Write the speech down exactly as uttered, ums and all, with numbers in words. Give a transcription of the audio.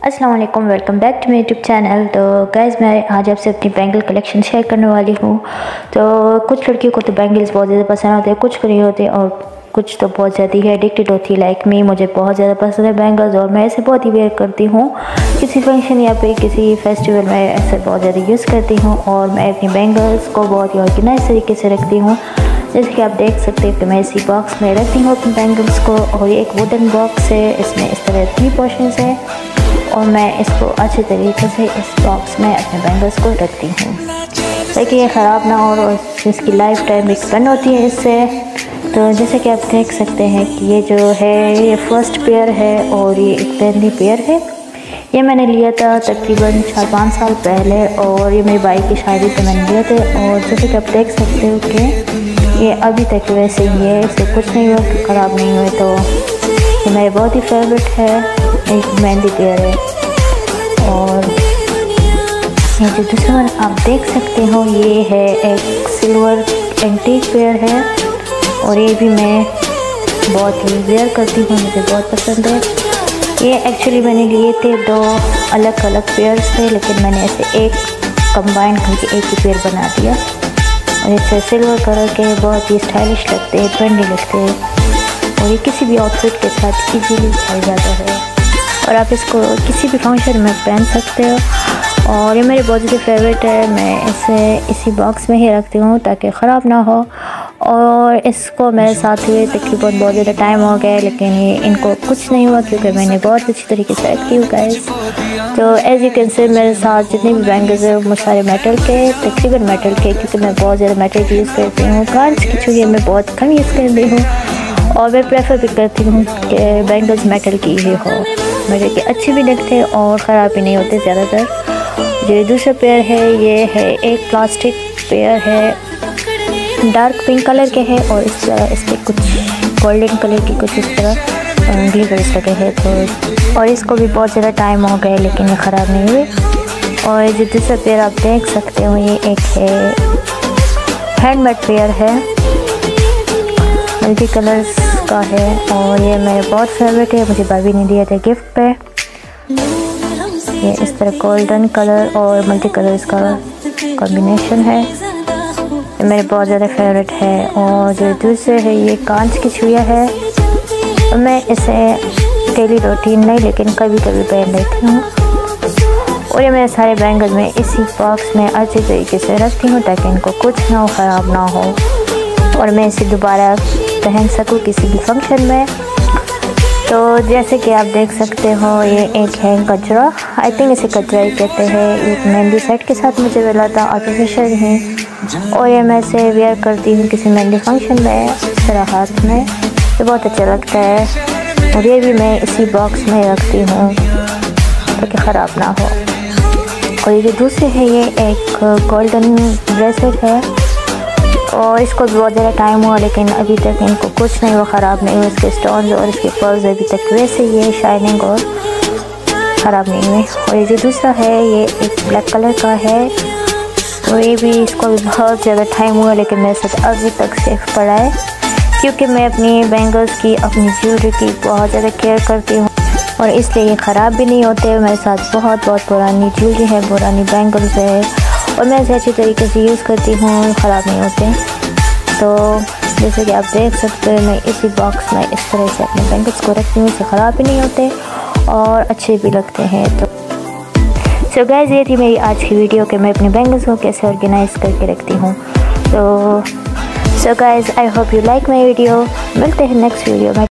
अस्सलाम वालेकुम, welcome back to my YouTube channel. तो गाइज़ मैं आज आपसे अपनी बैंगल कलेक्शन शेयर करने वाली हूँ। तो कुछ लड़कियों को तो बैंगल्स बहुत ज़्यादा पसंद होते हैं, कुछ को नहीं होते, और कुछ तो बहुत ज़्यादा ही एडिक्टेड होती है लाइक मी। मुझे बहुत ज़्यादा पसंद है बैंगल्स और मैं ऐसे बहुत ही वेयर करती हूँ। किसी फंक्शन या फिर किसी फेस्टिवल में ऐसे बहुत ज़्यादा यूज़ करती हूँ और मैं अपनी बैंगल्स को बहुत ही ऑर्गेनाइज तरीके से रखती हूँ। जैसे कि आप देख सकते हैं कि मैं इसी बॉक्स में रखती हूँ अपनी बैंगल्स को, और ये एक वुडन बॉक्स है, इसमें इस तरह थ्री पोर्शंस है और मैं इसको अच्छे तरीके से इस बॉक्स में अपने बैंगल्स को रखती हूँ ताकि ये ख़राब ना हो और इसकी लाइफ टाइम एक्सपेंड होती है इससे। तो जैसे कि आप देख सकते हैं कि ये जो है ये फर्स्ट पेयर है और ये एक पहली पेयर है। ये मैंने लिया था तकरीबन चार पाँच साल पहले और ये मेरी भाई की शादी पे मैंने लिए थे, और जैसे कि आप देख सकते हो कि ये अभी तक वैसे ही है, इससे कुछ नहीं हुआ, ख़राब नहीं हुए। तो ये मेरे बहुत ही फेवरेट है, एक मेहंदी पेयर है। और ये जो दूसरा आप देख सकते हो ये है एक सिल्वर एंटीक पेयर है और ये भी मैं बहुत ही वेयर करती हूँ, मुझे बहुत पसंद है। ये एक्चुअली मैंने लिए थे दो अलग अलग पेयर्स थे, लेकिन मैंने ऐसे एक कंबाइन करके एक ही पेयर बना दिया। और इससे सिल्वर कलर के बहुत ही स्टाइलिश लगते हैं, ट्रेंडी लगते हैं और ये किसी भी आउटफिट के साथ इजीली चल जाता है और आप इसको किसी भी फंक्शन में पहन सकते हो। और ये मेरे बहुत ज़्यादा फेवरेट है, मैं इसे इसी बॉक्स में ही रखती हूँ ताकि ख़राब ना हो। और इसको मेरे साथ हुए तकरीबन बहुत ज़्यादा टाइम हो गया, लेकिन ये इनको कुछ नहीं हुआ क्योंकि मैंने बहुत अच्छी तरीके से रखती हूँ गाइस। तो एज़ यू कैन से मेरे साथ जितने भी बैंगल्स हैं वो सारे मेटल के, तकरीबन मेटल के, क्योंकि मैं बहुत ज़्यादा मेटल की यूज़ करती हूँ। कांच की चूड़ियाँ मैं बहुत कम यूज़ करती हूँ और मैं प्रेफर भी करती हूँ कि बैंगल्स मेटल की ही हो, मेरे के अच्छे भी लगते हैं और ख़राब भी नहीं होते ज़्यादातर। जो दूसरा पेयर है ये है एक प्लास्टिक पेयर है, डार्क पिंक कलर के है और इस तरह इस पर कुछ गोल्डन कलर की कुछ इस तरह ग्लिटर्स लगे हैं। तो और इसको भी बहुत ज़्यादा टाइम हो गया लेकिन ये ख़राब नहीं हुए। और जो दूसरा पेयर आप देख सकते हो ये एक है हैंडमेड पेयर है, मल्टी कलर्स का है और ये मेरे बहुत फेवरेट है, मुझे भाभी ने दिया था गिफ्ट पे। ये इस तरह गोल्डन कलर और मल्टी कलर इसका कॉम्बिनेशन है, ये मेरे बहुत ज़्यादा फेवरेट है। और जो दूसरे है ये कांच की चूड़ियाँ है, मैं इसे डेली रूटीन नहीं लेकिन कभी कभी पहन लेती हूँ। और ये मेरे सारे बैंगल में इसी बॉक्स में अच्छे तरीके से रखती हूँ ताकि इनको कुछ ना हो, ख़राब ना हो और मैं इसे दोबारा पहन सकूँ किसी भी फंक्शन में। तो जैसे कि आप देख सकते हो ये एक है गजरा, आई थिंक इसे गजरा ही कहते हैं। एक मेहंदी सेट के साथ मुझे मिला था, आर्टिफिशियल है और ये मैं इसे वेयर करती हूँ किसी मेहंदी फंक्शन में इस तरह हाथ में, ये बहुत अच्छा लगता है। और ये भी मैं इसी बॉक्स में रखती हूँ ताकि ख़राब ना हो। और ये जो दूसरे है ये एक गोल्डन ब्रेसलेट है और इसको भी बहुत ज़्यादा टाइम हुआ लेकिन अभी तक इनको कुछ नहीं हुआ, ख़राब नहीं हुआ। इसके स्टोन्स और इसके पर्ल्स अभी तक वैसे ही है, शाइनिंग और ख़राब नहीं हुए। और ये जो दूसरा है ये एक ब्लैक कलर का है और ये भी इसको भी बहुत ज़्यादा टाइम हुआ लेकिन मेरे साथ अभी तक सेफ पड़ा है क्योंकि मैं अपनी बैंगल्स की, अपनी ज्वेलरी की बहुत ज़्यादा केयर करती हूँ और इसलिए ये ख़राब भी नहीं होते। मेरे साथ बहुत बहुत पुरानी ज्वेलरी है, पुरानी बैंगल्स है और मैं इसे अच्छी तरीके से यूज़ करती हूँ, ख़राब नहीं होते। तो जैसे कि आप देख सकते हो मैं इसी बॉक्स में इस तरह से अपने बैंगल्स को रखती हूँ, इसे ख़राब भी नहीं होते और अच्छे भी लगते हैं। तो सो गाइस ये थी मेरी आज की वीडियो कि मैं अपने बैंगल्स को कैसे ऑर्गेनाइज करके रखती हूँ। तो so guys I hope you like my video, मिलते हैं नेक्स्ट वीडियो में।